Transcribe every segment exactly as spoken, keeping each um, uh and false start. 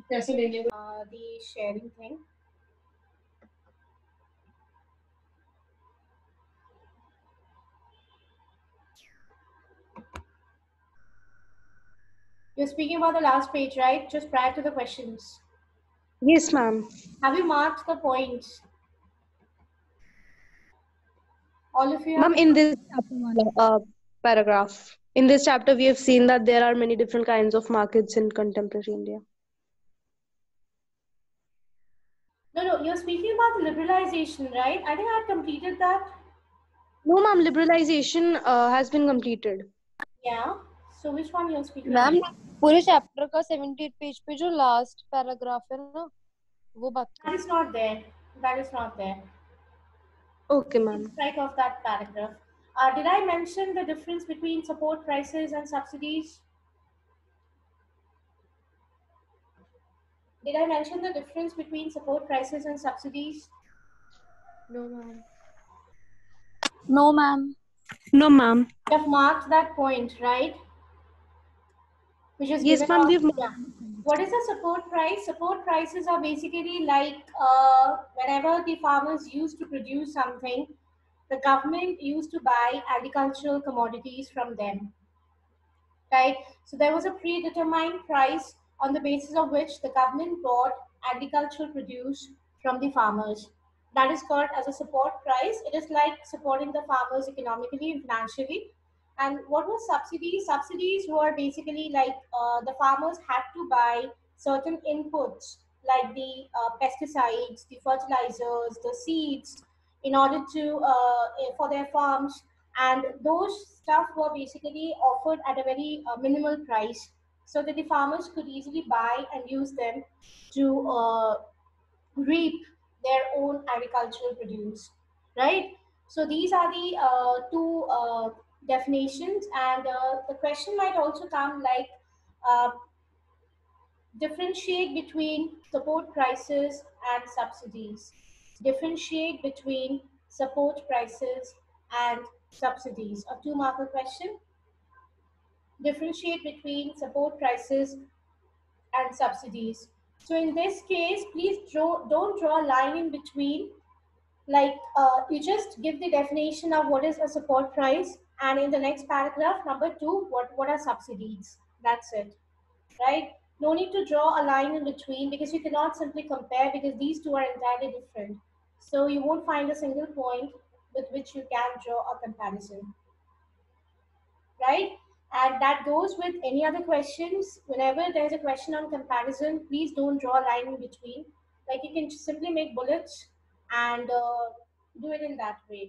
Just in uh, the sharing thing. You're speaking about the last page, right? Just prior to the questions. Yes, ma'am. Have you marked the points? All of you Ma'am, have. in this chapter one, uh, paragraph, in this chapter, we have seen that there are many different kinds of markets in contemporary India. No, no, you're speaking about the liberalization, right? I think I had completed that. No, ma'am, liberalization uh, has been completed. Yeah. So which one you're speaking ma'am about? पूरे chapter का seventy page पे जो last paragraph है ना वो बात That कर is not there. That is not there. Okay, You can ma'am. strike off that paragraph. Uh, did I mention the difference between support prices and subsidies? Did I mention the difference between support prices and subsidies? No ma'am no ma'am No, ma'am. You have marked that point, right? Which is Yes, given ma'am, on, we've. yeah. What is a support price? Support prices are basically like uh, whenever the farmers used to produce something, the government used to buy agricultural commodities from them, right? So there was a predetermined price on the basis of which the government bought agricultural produce from the farmers. That is called as a support price. It is like supporting the farmers economically and financially. And what was subsidies? Subsidies were basically like uh, the farmers had to buy certain inputs like the uh, pesticides, the fertilizers, the seeds in order to uh, for their farms, and those stuff were basically offered at a very uh, minimal price so that the farmers could easily buy and use them to uh, reap their own agricultural produce, right? So these are the uh, two uh, definitions, and uh, the question might also come like uh, differentiate between support prices and subsidies. Differentiate between support prices and subsidies. A two marker question. Differentiate between support prices and subsidies. So in this case, please draw, don't draw a line in between. Like uh, you just give the definition of what is a support price, and in the next paragraph, number two, what, what are subsidies? That's it, right? No need to draw a line in between because you cannot simply compare because these two are entirely different. So you won't find a single point with which you can draw a comparison, right? And that goes with any other questions. Whenever there's a question on comparison, please don't draw a line in between. Like you can simply make bullets and uh, do it in that way.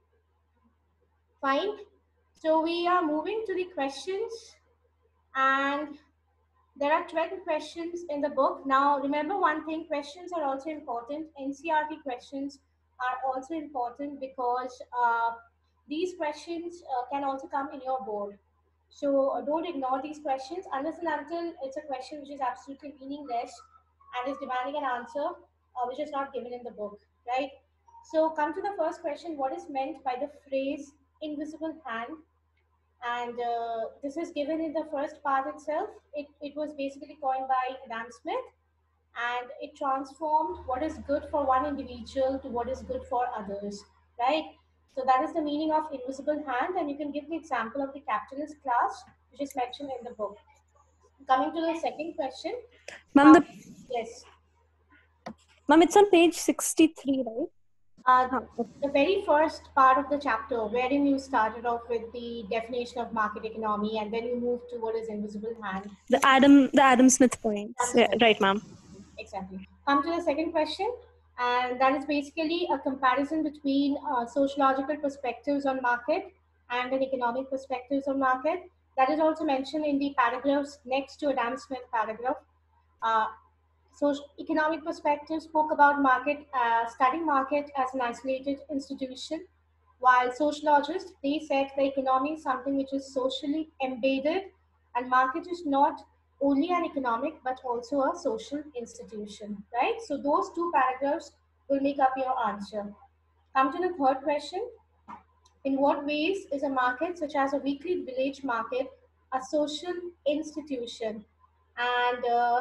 Fine. So we are moving to the questions, and there are twelve questions in the book. Now, remember one thing, questions are also important. N C R T questions are also important because uh, these questions uh, can also come in your board. So uh, don't ignore these questions unless and until it's a question which is absolutely meaningless and is demanding an answer uh, which is not given in the book, right? So come to the first question. What is meant by the phrase invisible hand? And uh, this is given in the first part itself. It, it was basically coined by Adam Smith, and it transformed what is good for one individual to what is good for others, right? So that is the meaning of invisible hand, and you can give the example of the capitalist class, which is mentioned in the book. Coming to the second question. Ma'am, Uh, the yes. ma'am, it's on page sixty-three, right? Uh, Huh, okay. the very first part of the chapter, wherein you started off with the definition of market economy, and then you moved to what is invisible hand. The Adam, the Adam Smith points. Adam Yeah, Smith. right, ma'am. Exactly. Come to the second question, and that is basically a comparison between uh, sociological perspectives on market and an economic perspectives on market. That is also mentioned in the paragraphs next to Adam Smith paragraph. Uh, so economic perspective spoke about market, uh, studying market as an isolated institution, while sociologists, they said the economy is something which is socially embedded, and market is not only an economic but also a social institution, right? So those two paragraphs will make up your answer. Come to the third question. In what ways is a market such as a weekly village market a social institution? And uh,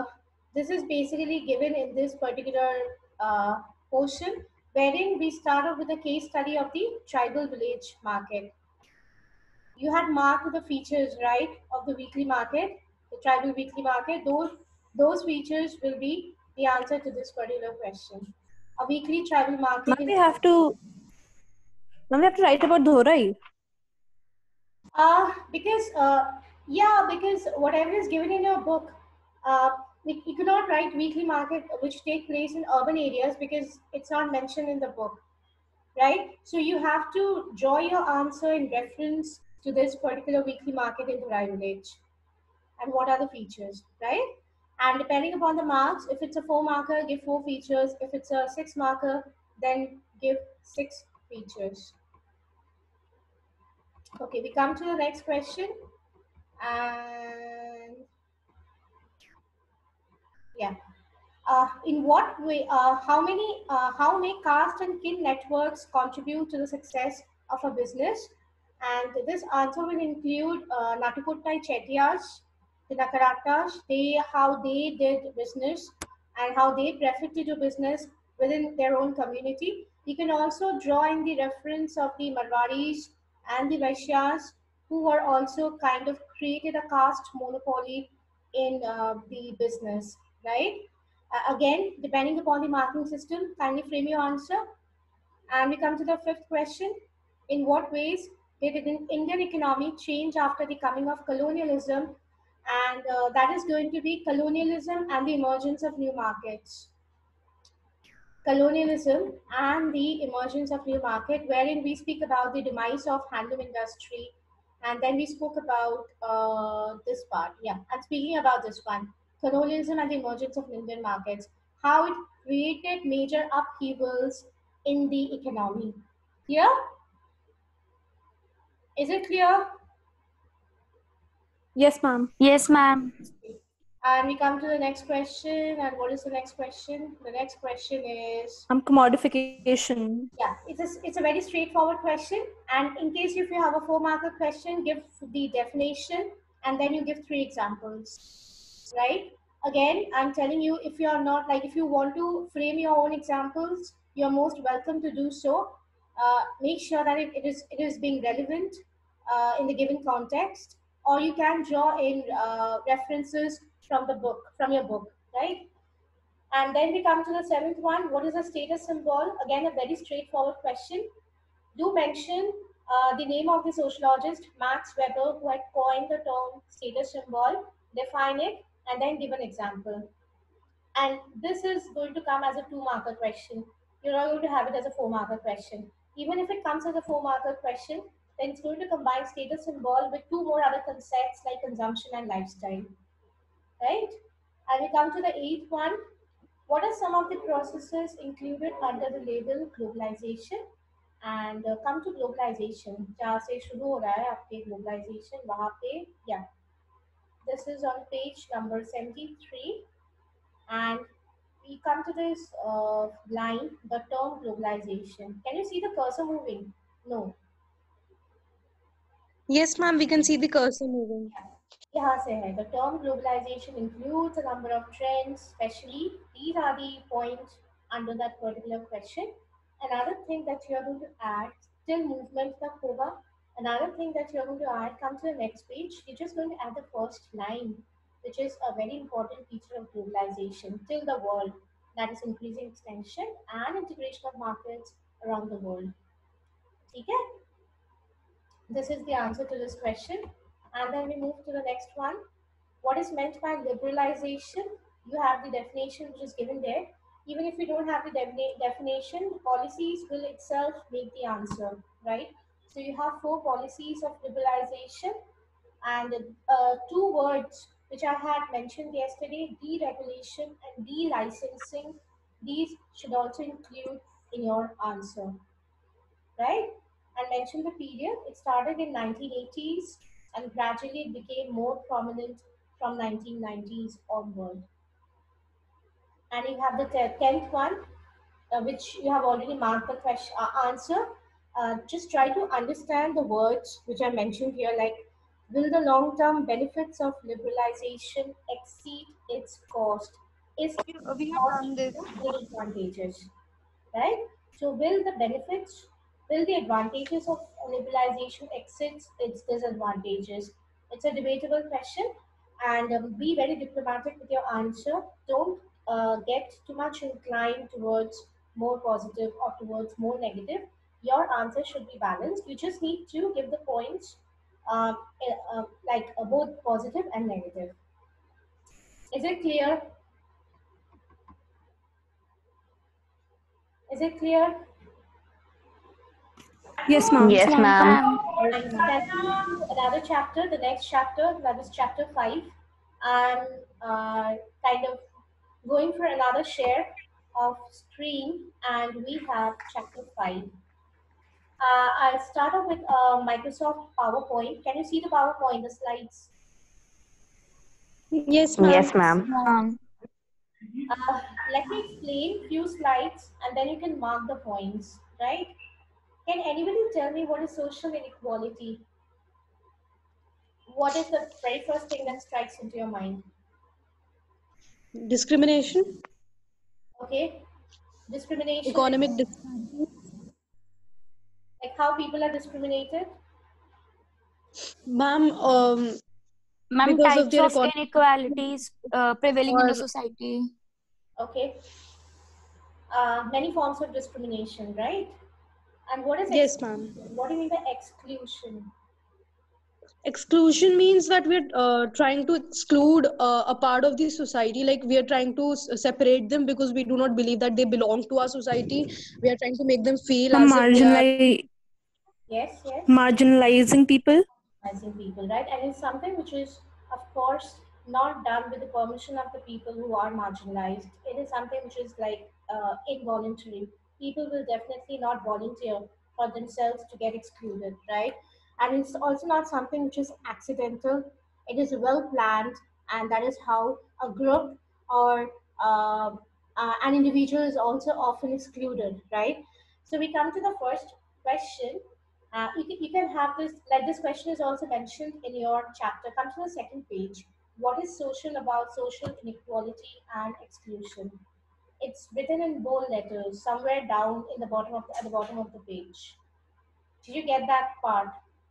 This is basically given in this particular uh, portion, wherein we start off with a case study of the tribal village market. You had marked the features, right, of the weekly market, the tribal weekly market. Those those features will be the answer to this particular question. A weekly tribal market Ma'am, in we have to ma'am, we have to write about Dhorai. uh because uh yeah, because whatever is given in your book, uh we, you cannot write weekly market which take place in urban areas because it's not mentioned in the book, right? So you have to draw your answer in reference to this particular weekly market in the right village and what are the features, right? And depending upon the marks, if it's a four marker, give four features. If it's a six marker, then give six features. Okay, we come to the next question. And yeah, uh, in what way, uh, how many, uh, how may caste and kin networks contribute to the success of a business? And this answer will include uh, Natukuttai Chettiars, the Nakaratas, they how they did business and how they preferred to do business within their own community. You can also draw in the reference of the Marwaris and the Vaishyas, who were also kind of created a caste monopoly in uh, the business, right? Uh, again, depending upon the marking system, kindly frame your answer. And we come to the fifth question. In what ways did the Indian economy change after the coming of colonialism? And uh, that is going to be colonialism and the emergence of new markets. Colonialism and the emergence of new market, wherein we speak about the demise of handloom industry, and then we spoke about uh, this part. Yeah, and speaking about this one, colonialism and the emergence of Indian markets, how it created major upheavals in the economy. Yeah, is it clear? Yes, ma'am. Yes, ma'am. And we come to the next question. And what is the next question? The next question is, Um, commodification. yeah, it's a, it's a very straightforward question. And in case if you have a four marker question, give the definition and then you give three examples, right? Again, I'm telling you, if you're not like, if you want to frame your own examples, you're most welcome to do so. Uh, make sure that it, it is it is being relevant uh, in the given context, or you can draw in uh, references from the book, from your book, right? And then we come to the seventh one. What is a status symbol? Again, a very straightforward question. Do mention uh, the name of the sociologist Max Weber who had coined the term status symbol, define it, and then give an example. And this is going to come as a two marker question. You're not going to have it as a four marker question. Even if it comes as a four marker question, then it's going to combine status symbol with two more other concepts like consumption and lifestyle, right? And we come to the eighth one. What are some of the processes included under the label globalization? And uh, come to globalization. जहाँ से शुरू हो रहा है आपके globalization वहाँ पे, yeah. This is on page number seventy-three, and we come to this uh, line, the term globalization. Can you see the cursor moving? No. Yes, ma'am, we can see the cursor moving. Yeah. यहाँ से है. The term globalization includes a number of trends, especially these are the points under that particular question. Another thing that you are going to add, still movement तक होगा. Another thing that you are going to add, come to the next page. You're just going to add the first line, which is a very important feature of globalization. Till the world, that is increasing extension and integration of markets around the world. ठीक है? This is the answer to this question. And then we move to the next one. What is meant by liberalization? You have the definition which is given there. Even if you don't have the defini- definition, policies will itself make the answer, right? So you have four policies of liberalization, and uh, two words which I had mentioned yesterday, deregulation and delicensing. These should also include in your answer, right? And mention the period. It started in nineteen eighties and gradually it became more prominent from nineteen nineties onward. And you have the te- tenth one, uh, which you have already marked the question uh, answer. Uh, just try to understand the words which I mentioned here, like, will the long-term benefits of liberalization exceed its cost? is Uh, we have of done this. disadvantages, right? So will the benefits, will the advantages of liberalization exceed its disadvantages? It's a debatable question, and um, be very diplomatic with your answer. Don't uh, get too much inclined towards more positive or towards more negative. Your answer should be balanced. You just need to give the points um, uh, uh, like uh, both positive and negative. Is it clear? Is it clear? Yes, ma'am. Yes, ma'am. And so then we move to another chapter, the next chapter, that is chapter five. I'm uh, kind of going for another share of screen, and we have chapter five. Uh, I'll start off with uh, Microsoft PowerPoint. Can you see the PowerPoint, the slides? Yes, Yes, ma'am. ma'am. Um, Uh, Let me explain few slides, and then you can mark the points, right? Can anybody tell me what is social inequality? What is the very first thing that strikes into your mind? Discrimination, Okay, discrimination, economic disparity. like how people are discriminated. Ma'am, um, Ma'am, because of types their of economic inequalities uh, prevailing in or the society. Okay, uh, many forms of discrimination, right? And what is yes, ma'am. exclusion? What do you mean by exclusion? Exclusion means that we're uh, trying to exclude uh, a part of the society, like we are trying to s- separate them because we do not believe that they belong to our society. We are trying to make them feel Ma'am, as if they are. marginali- Yes, yes. marginalizing people. Marginalizing people, right? And it's something which is, of course, not done with the permission of the people who are marginalized. It is something which is like uh, involuntary. People will definitely not volunteer for themselves to get excluded, right? And it's also not something which is accidental. It is well planned, and that is how a group or uh, uh, an individual is also often excluded, right? So we come to the first question. Uh, you, can, you can have this, like this question is also mentioned in your chapter. Come to the second page. What is social about social inequality and exclusion? It's written in bold letters somewhere down in the bottom of the, at the bottom of the page. Did you get that part?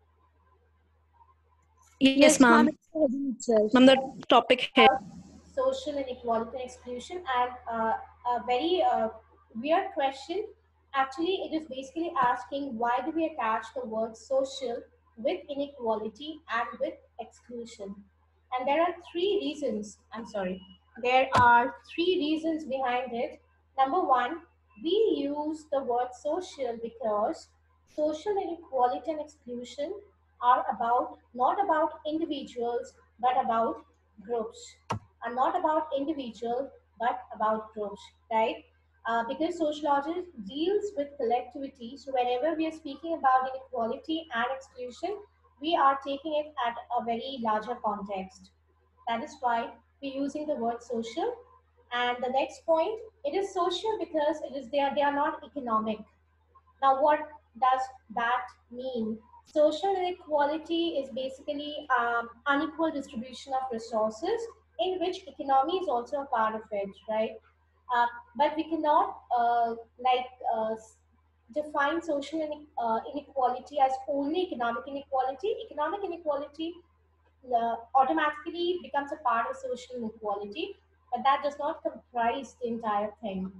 Yes, Yes, ma'am. ma'am. It's the heading itself. Ma'am, the topic here. About social inequality and exclusion, and uh, a very uh, weird question. Actually, it is basically asking why do we attach the word social with inequality and with exclusion? And there are three reasons. I'm sorry. There are three reasons behind it. Number one, we use the word social because social inequality and exclusion are about not about individuals but about groups, are not about individual but about groups, right? Uh, because sociology deals with collectivity, so whenever we are speaking about inequality and exclusion, we are taking it at a very larger context. That is why we're using the word social. And the next point, it is social because it is they are, they are not economic. Now, what does that mean? Social inequality is basically um, unequal distribution of resources in which economy is also a part of it, right? Uh, but we cannot uh, like uh, s- define social ine- uh, inequality as only economic inequality. Economic inequality uh, automatically becomes a part of social inequality, but that does not comprise the entire thing.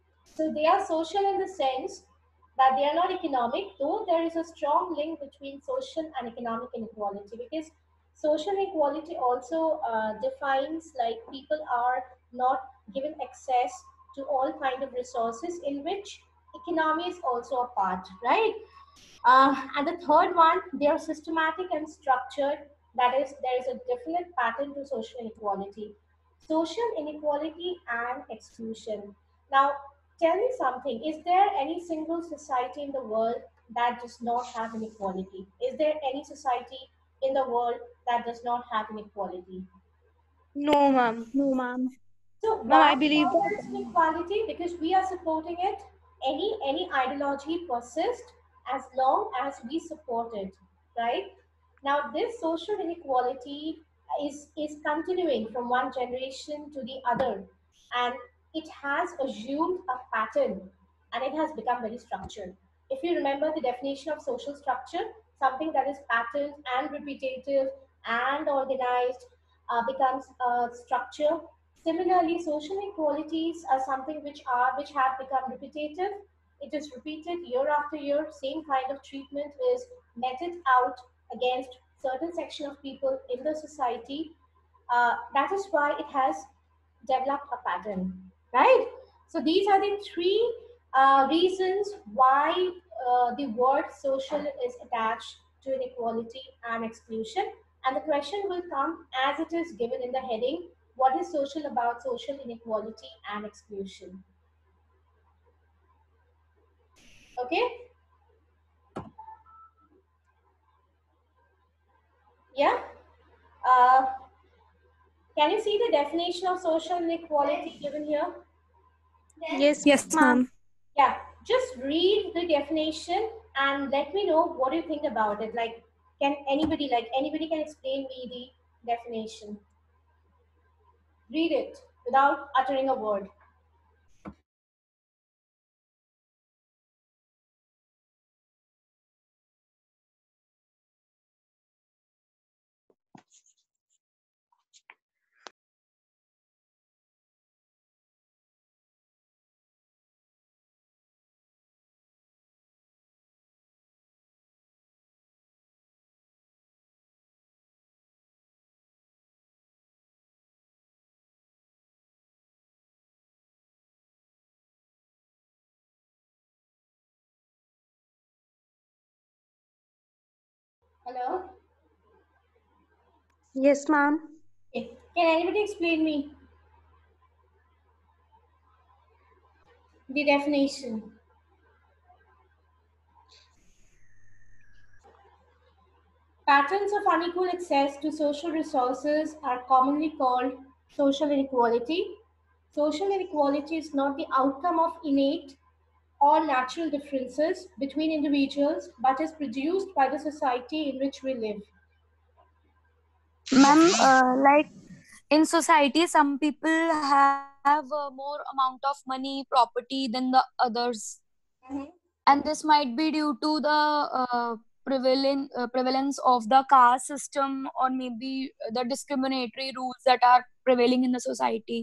So they are social in the sense that they are not economic, though there is a strong link between social and economic inequality, because social inequality also uh, defines like people are not given access to all kind of resources in which economy is also a part, right? Uh, and the third one, they are systematic and structured. That is, there is a definite pattern to social inequality. Social inequality and exclusion. Now, tell me something. Is there any single society in the world that does not have inequality? Is there any society in the world that does not have inequality? No, ma'am. No, ma'am. So Ma'am, why, I believe why that. there is inequality? Because we are supporting it. Any any ideology persists as long as we support it, right? Now this social inequality is is continuing from one generation to the other. and it has assumed a pattern and it has become very structured. If you remember the definition of social structure, something that is patterned and repetitive and organized uh, becomes a structure. Similarly, social inequalities are something which are which have become repetitive. It is repeated year after year. Same kind of treatment is meted out against certain section of people in the society. Uh, that is why it has developed a pattern, right? So these are the three uh, reasons why uh, the word social is attached to inequality and exclusion. And the question will come as it is given in the heading: what is social about social inequality and exclusion? Okay? Yeah? Uh, can you see the definition of social inequality given here? Yes, yes, ma'am. Yeah, just read the definition and let me know what you think about it. Like, can anybody, like anybody can explain me the definition? Read it without uttering a word. Hello? Yes, ma'am. Okay. Can anybody explain me the definition? Patterns of unequal access to social resources are commonly called social inequality. Social inequality is not the outcome of innate or natural differences between individuals, but is produced by the society in which we live. Ma'am, uh, like in society, some people have uh, more amount of money, property than the others, Mhm. and this might be due to the uh, prevalent uh, prevalence of the caste system, or maybe the discriminatory rules that are prevailing in the society.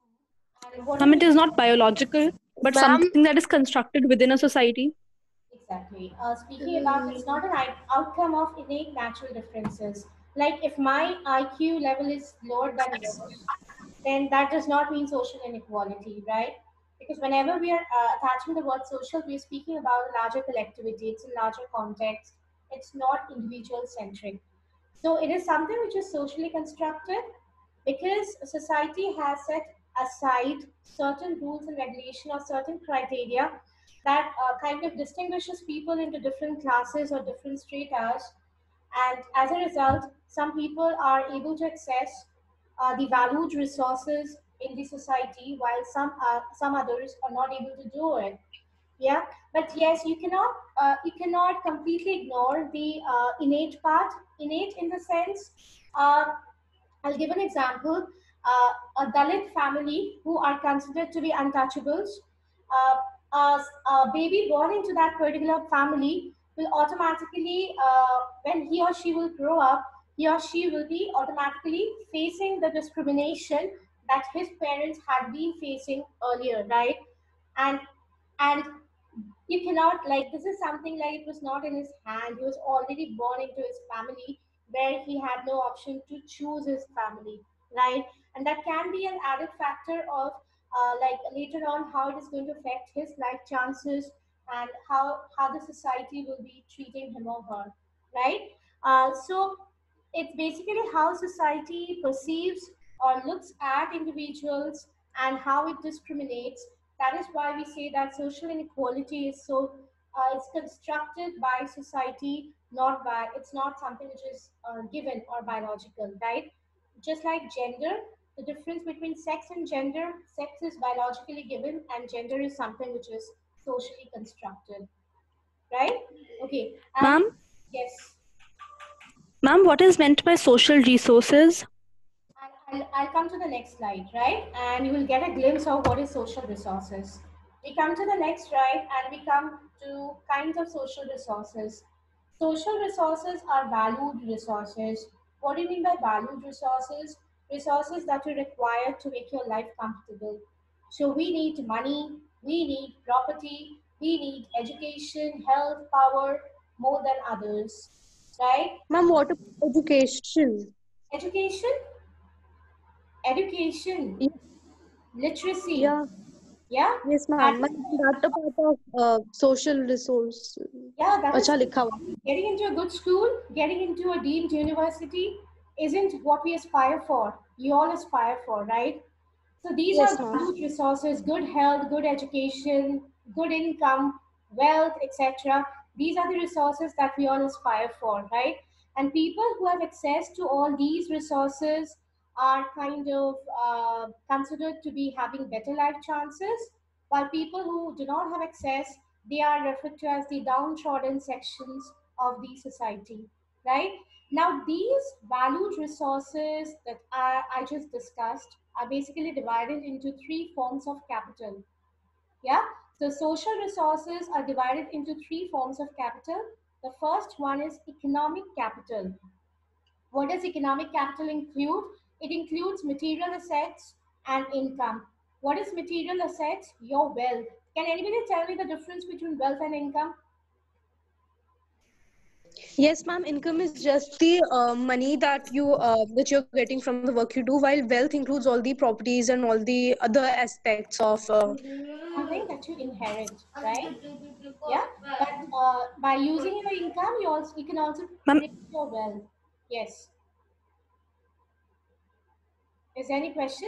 And what Ma'am, is it is not biological, but Ma'am, something that is constructed within a society. exactly? Uh, speaking about, it's not an i- outcome of innate natural differences. Like if my I Q level is lower than yours, then that does not mean social inequality, right? Because whenever we are uh, attaching the word social, we're speaking about a larger collectivity. It's a larger context. It's not individual centric. So it is something which is socially constructed because society has set aside certain rules and regulation or certain criteria that uh, kind of distinguishes people into different classes or different stratas, and as a result some people are able to access uh, the valued resources in the society while some uh, some others are not able to do it. Yeah, but yes, you cannot uh, you cannot completely ignore the uh, innate part. Innate in the sense, uh, I'll give an example. Uh, a Dalit family who are considered to be untouchables, uh, a, a baby born into that particular family will automatically, uh, when he or she will grow up, he or she will be automatically facing the discrimination that his parents had been facing earlier, right? And and you cannot, like, this is something like it was not in his hand. He was already born into his family where he had no option to choose his family, right? And that can be an added factor of uh, like later on how it is going to affect his life chances and how how the society will be treating him or her, right? Uh, so it's basically how society perceives or looks at individuals and how it discriminates. That is why we say that social inequality is so uh, it's constructed by society, not by, it's not something which is uh, given or biological, right? Just like gender, the difference between sex and gender, sex is biologically given and gender is something which is socially constructed, right? Okay, and Ma'am, yes, ma'am, what is meant by social resources? and I'll, I'll come to the next slide, right? And you will get a glimpse of what is social resources. We come to the next slide and we come to kinds of social resources. Social resources are valued resources. What do you mean by valued resources? Resources that you require to make your life comfortable. So we need money, we need property, we need education, health, power more than others, right? Ma'am, what about education? Education, education, Ye- literacy, Yeah, yeah, yes, that ma'am. is, Ma'am, that a part of uh, social resource. yeah, that is अच्छा लिखा हुआ है. getting into a good school, getting into a deemed university isn't what we aspire for. We all aspire for, right? So these are Yes, ma'am. valued resources: good health, good education, good income, wealth, et cetera. These are the resources that we all aspire for, right? And people who have access to all these resources are kind of uh, considered to be having better life chances, while people who do not have access, they are referred to as the downtrodden sections of the society, right? Now, these valued resources that I, I just discussed are basically divided into three forms of capital. Yeah. So, social resources are divided into three forms of capital. The first one is economic capital. What does economic capital include? It includes material assets and income. What is material assets? Your wealth. Can anybody tell me the difference between wealth and income? Yes, ma'am. Income is just the uh, money that you uh, that you're getting from the work you do, while wealth includes all the properties and all the other aspects of. Uh, Something that you inherit, right? Yeah, but uh, by using your income, you also you can also Ma'am, create your wealth. Yes. Is there any question?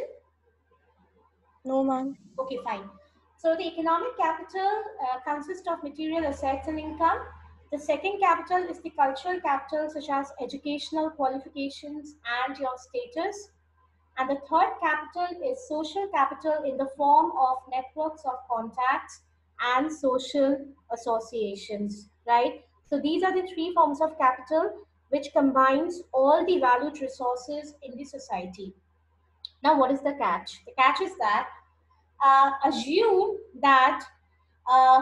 no, ma'am. Okay, fine. So the economic capital uh, consists of material assets and income. The second capital is the cultural capital, such as educational qualifications and your status. And the third capital is social capital in the form of networks of contacts and social associations, right? So these are the three forms of capital which combines all the valued resources in the society. Now, what is the catch? The catch is that uh, assume that uh,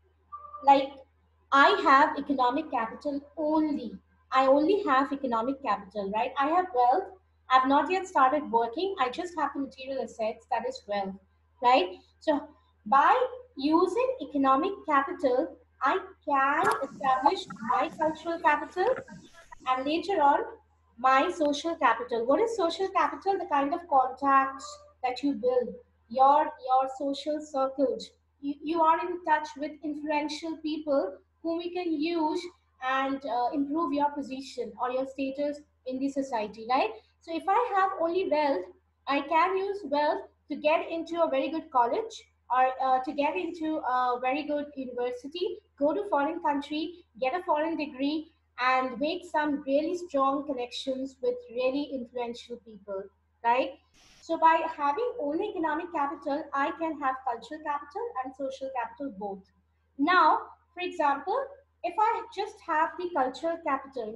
like I have economic capital only. I only have economic capital, right? I have wealth. I've not yet started working. I just have the material assets, that is wealth, right? So by using economic capital, I can establish my cultural capital and later on my social capital. What is social capital? The kind of contacts that you build, your your social circles. You, you are in touch with influential people whom you can use and uh, improve your position or your status in the society, right? So if I have only wealth, I can use wealth to get into a very good college or uh, to get into a very good university, go to foreign country, get a foreign degree, and make some really strong connections with really influential people, right? So by having only economic capital, I can have cultural capital and social capital both. Now, for example, if I just have the cultural capital,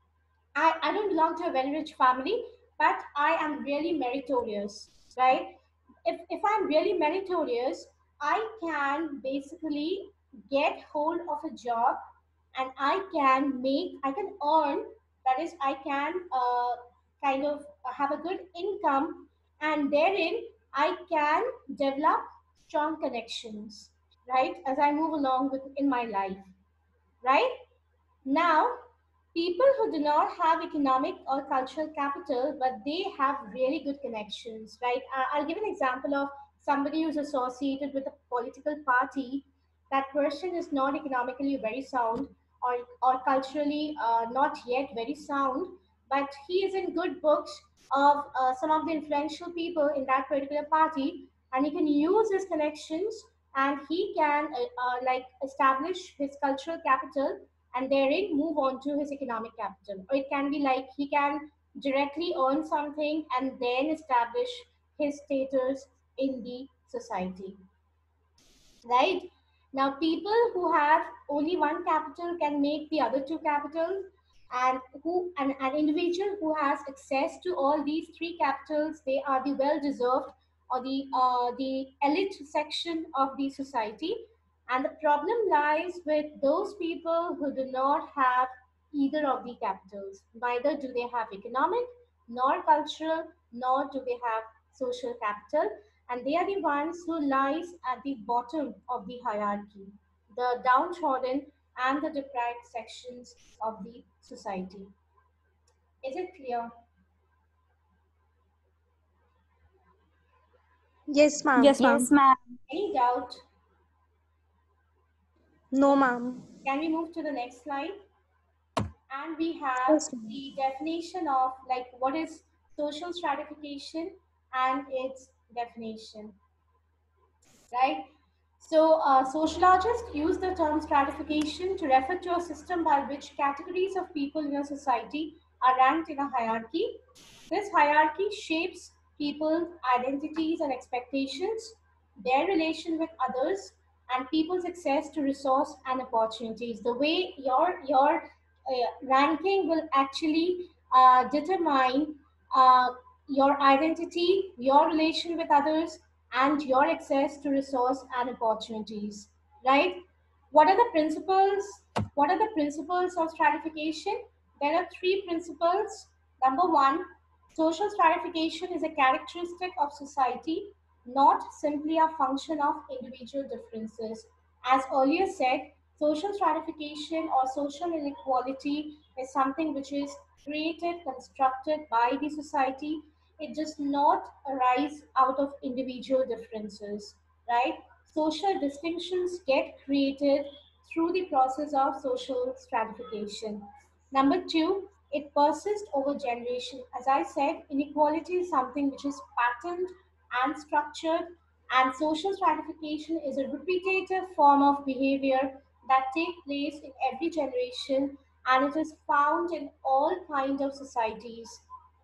I, I don't belong to a very rich family, but I am really meritorious, right? If, if I'm really meritorious, I can basically get hold of a job and I can make, I can earn, that is, I can uh, kind of have a good income, and therein I can develop strong connections, right? As I move along with in my life, right? Now, people who do not have economic or cultural capital, but they have really good connections, right? I- I'll give an example of somebody who's associated with a political party. That person is not economically very sound or, or culturally uh, not yet very sound, but he is in good books of uh, some of the influential people in that particular party, and he can use his connections and he can uh, uh, like establish his cultural capital and therein move on to his economic capital. Or it can be like he can directly earn something and then establish his status in the society. Right? Now, people who have only one capital can make the other two capitals. And who an, an individual who has access to all these three capitals, they are the well deserved or the uh, the elite section of the society. And the problem lies with those people who do not have either of the capitals. Neither do they have economic, nor cultural, nor do they have social capital, and they are the ones who lies at the bottom of the hierarchy, the downtrodden and the deprived sections of the society. Is it clear? Yes, ma'am. Yes, ma'am. Yes, ma'am. Any doubt? No, Okay. ma'am. Can we move to the next slide? And we have Yes, ma'am. the definition of like what is social stratification and its definition, right? So, uh, sociologists use the term stratification to refer to a system by which categories of people in a society are ranked in a hierarchy. This hierarchy shapes people's identities and expectations, their relation with others, and people's access to resource and opportunities. The way your your uh, ranking will actually uh, determine uh, your identity, your relation with others, and your access to resource and opportunities, right? What are the principles? What are the principles of stratification? There are three principles. Number one, social stratification is a characteristic of society, not simply a function of individual differences. As earlier said, social stratification or social inequality is something which is created, constructed by the society. It does not arise out of individual differences, right? Social distinctions get created through the process of social stratification. Number two, it persists over generation. As I said, inequality is something which is patterned and structured, and social stratification is a repetitive form of behavior that take place in every generation, and it is found in all kinds of societies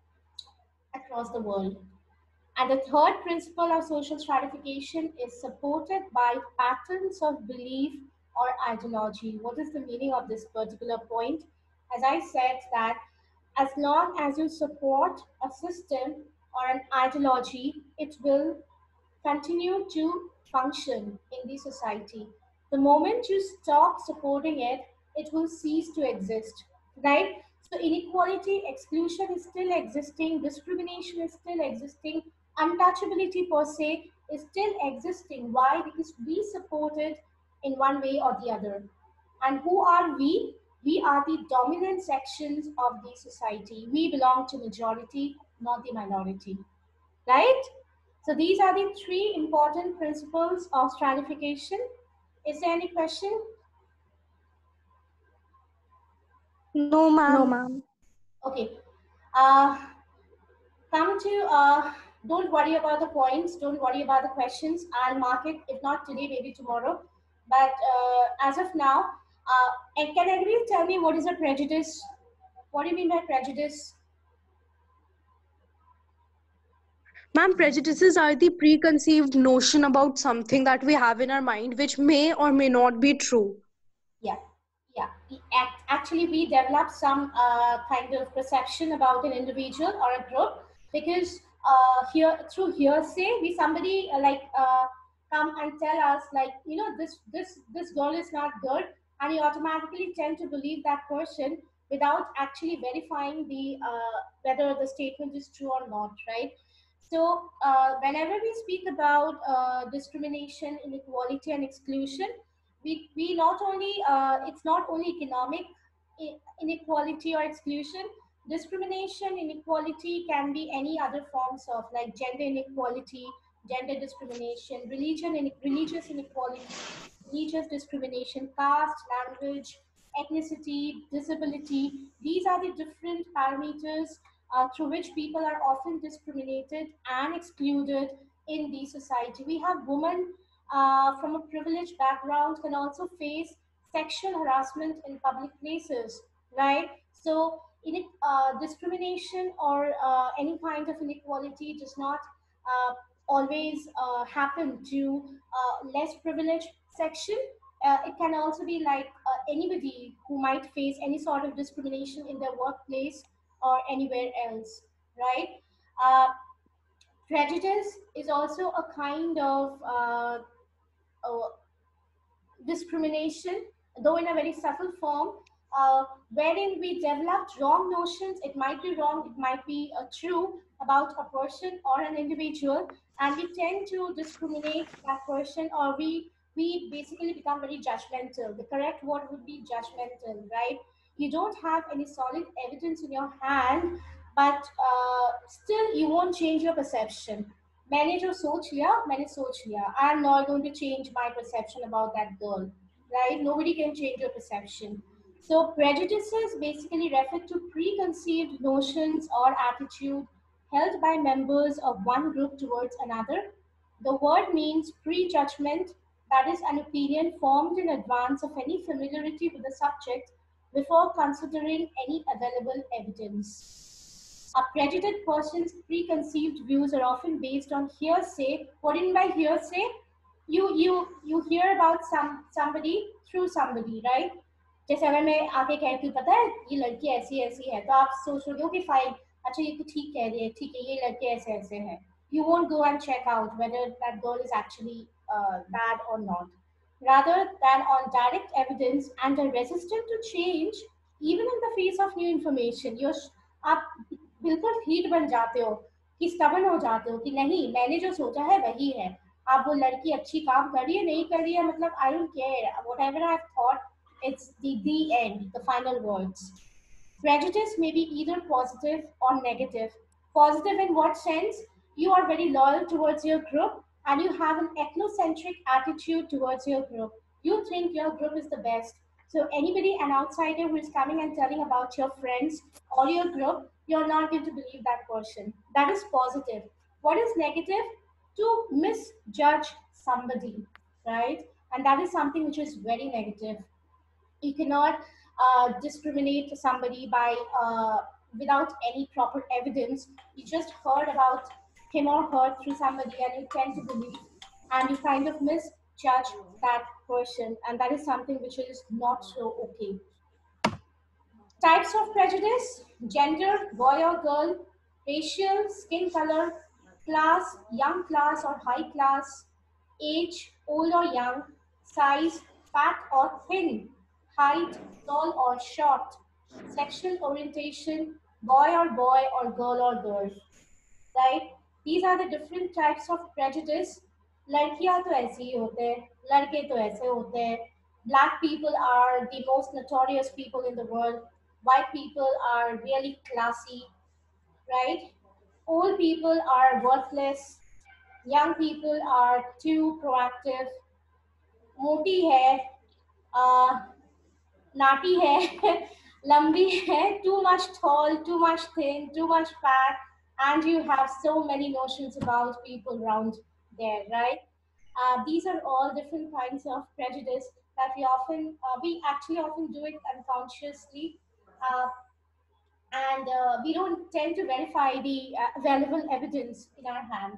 across the world. And the third principle of social stratification is supported by patterns of belief or ideology. What is the meaning of this particular point? As I said, that as long as you support a system or an ideology, it will continue to function in the society. The moment you stop supporting it, it will cease to exist, right? So, inequality, exclusion is still existing, discrimination is still existing, untouchability per se is still existing. Why? Because we support it in one way or the other. And who are we? We are the dominant sections of the society. We belong to majority, not the minority, right? So these are the three important principles of stratification. Is there any question? No, No, ma'am. ma'am. Okay. Uh, come to, uh, don't worry about the points. Don't worry about the questions. I'll mark it, if not today, maybe tomorrow. But uh, as of now, uh, and can anybody tell me what is a prejudice? What do you mean by prejudice? Ma'am, prejudices are the preconceived notion about something that we have in our mind, which may or may not be true. Yeah, yeah. We act, actually, we develop some uh, kind of perception about an individual or a group because uh, here through hearsay, we somebody uh, like uh, come and tell us like you know this this this girl is not good, and you automatically tend to believe that person without actually verifying the uh, whether the statement is true or not, right? So, uh, whenever we speak about uh, discrimination, inequality, and exclusion, we, we not only uh, it's not only economic inequality or exclusion. Discrimination inequality can be any other forms of like gender inequality, gender discrimination, religion in, religious inequality, religious discrimination, caste, language, ethnicity, disability. These are the different parameters uh, through which people are often discriminated and excluded in the society. We have women uh, from a privileged background can also face sexual harassment in public places, right? So, in uh, discrimination or uh, any kind of inequality does not uh, always uh, happen to uh, less privileged section. Uh, it can also be like uh, anybody who might face any sort of discrimination in their workplace or anywhere else, right? Uh, Prejudice is also a kind of uh, uh, discrimination, though in a very subtle form, uh, wherein we developed wrong notions. It might be wrong, it might be uh, true about a person or an individual, and we tend to discriminate that person, or we we basically become very judgmental. The correct word would be judgmental, right? You don't have any solid evidence in your hand, but uh, still you won't change your perception. मैंने जो सोच लिया मैंने सोच लिया. I'm not going to change my perception about that girl, right? Nobody can change your perception. So prejudices basically refer to preconceived notions or attitude held by members of one group towards another. The word means prejudgment, that is, an opinion formed in advance of any familiarity with the subject before considering any available evidence. A prejudiced person's preconceived views are often based on hearsay. What do you mean by hearsay? You you you hear about some somebody through somebody, right? जैसे अगर मैं आके कहती हूँ, पता है ये लड़की ऐसी ऐसी है, तो आप सोच रहे हो कि फाइन, अच्छा ये तो ठीक कह रही है, ठीक है ये लड़के ऐसे ऐसे हैं. You won't go and check out whether that girl is actually uh, bad or not. Rather than on direct evidence and are resistant to change, even in the face of new information, you're आप बिल्कुल heat बन जाते हो, कि stubborn हो जाते हो कि नहीं मैंने जो सोचा है वही है. आप वो लड़की अच्छी काम कर रही है नहीं कर रही है, मतलब I don't care, whatever I've thought, it's the the end, the final words. Prejudice may be either positive or negative. Positive in what sense? You are very loyal towards your group and you have an ethnocentric attitude towards your group. You think your group is the best. So anybody, an outsider who is coming and telling about your friends or your group, you're not going to believe that person. That is positive. What is negative? To misjudge somebody, right? And that is something which is very negative. You cannot uh, discriminate somebody by uh, without any proper evidence. You just heard about him or her through somebody and you tend to believe, and you kind of misjudge that person, and that is something which is not so okay. Types of prejudice: gender, boy or girl; racial, skin color; class, young class or high class; age, old or young; size, fat or thin; height, tall or short; sexual orientation, boy or boy or girl or girl. Right? These are the different types of prejudice. लड़कियां तो ऐसे ही होते हैं, लड़के तो ऐसे होते हैं. Black people are the most notorious people in the world. White people are really classy, right? Old people are worthless. Young people are too proactive. मोटी है, uh, नाटी है, लंबी है, too much tall, too much thin, too much fat, and you have so many notions about people around there, right? Uh, these are all different kinds of prejudice that we often, uh, we actually often do it unconsciously, uh, and uh, we don't tend to verify the uh, available evidence in our hand.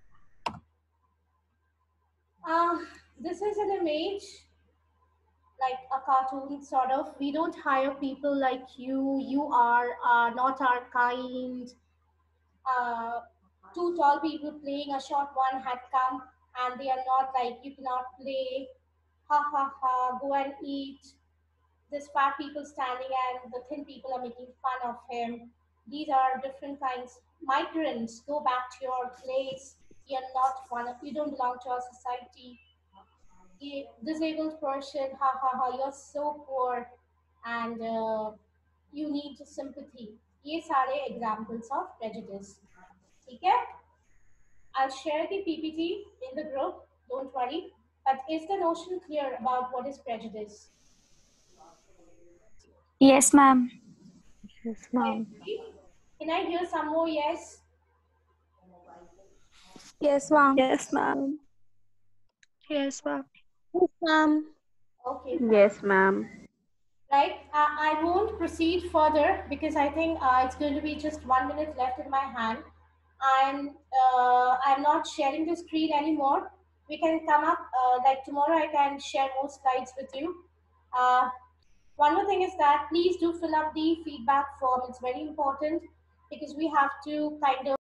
Uh, this is an image, like a cartoon sort of. We don't hire people like you. You are uh, not our kind. Uh, Two tall people playing, a short one had come, and they are not like, you cannot play. Ha ha ha, go and eat. This fat people standing and the thin people are making fun of him. These are different kinds. Migrants, go back to your place. You're not one of, you don't belong to our society. A disabled person, ha ha ha, you're so poor, and uh, you need sympathy. ये सारे examples of prejudice. ठीक है? I'll share the P P T in the group, don't worry. But is the notion clear about what is prejudice? Yes, ma'am. Yes, ma'am. Can I hear some more yes? Yes, ma'am. Yes, ma'am. Yes, ma'am. Yes, ma'am. Okay, fine. Yes, ma'am. Right, uh, I won't proceed further because I think uh, it's going to be just one minute left in my hand. I'm, uh, I'm not sharing the screen anymore we can come up, uh, like tomorrow I can share more slides with you. Uh, one more thing is that please do fill up the feedback form. It's very important because we have to kind of